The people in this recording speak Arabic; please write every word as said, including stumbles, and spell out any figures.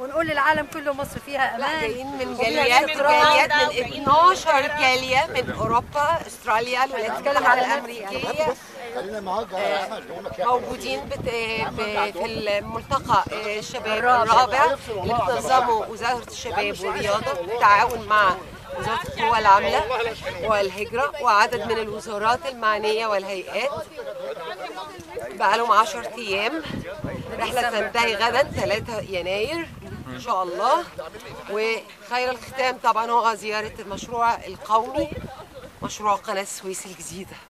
ونقول للعالم كله مصر فيها امان. جايين من جاليات جاليات من اتناشر جاليه من اوروبا، استراليا، الولايات المتحده الامريكيه، موجودين في الملتقى الشباب الرابع اللي بتنظمه وزاره الشباب والرياضه بالتعاون مع وزاره القوى العامله والهجره وعدد من الوزارات المعنيه والهيئات. بقى لهم عشرة ايام، رحله تنتهي غدا ثلاثة يناير ان شاء الله. وخير الختام طبعا هو زياره المشروع القومي، مشروع قناه السويس الجديده.